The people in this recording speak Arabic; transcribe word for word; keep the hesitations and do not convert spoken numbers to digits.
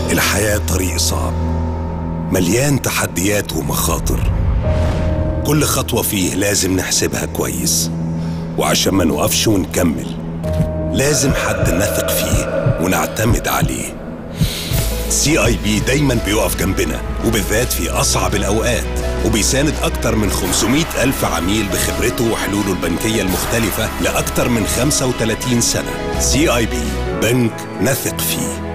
الحياة طريق صعب مليان تحديات ومخاطر، كل خطوة فيه لازم نحسبها كويس، وعشان ما نوقفش ونكمل لازم حد نثق فيه ونعتمد عليه. سي اي بي دايما بيقف جنبنا وبالذات في أصعب الأوقات، وبيساند أكتر من خمسمائة ألف عميل بخبرته وحلوله البنكية المختلفة لأكتر من خمسة وثلاثين سنة. سي اي بي، بنك نثق فيه.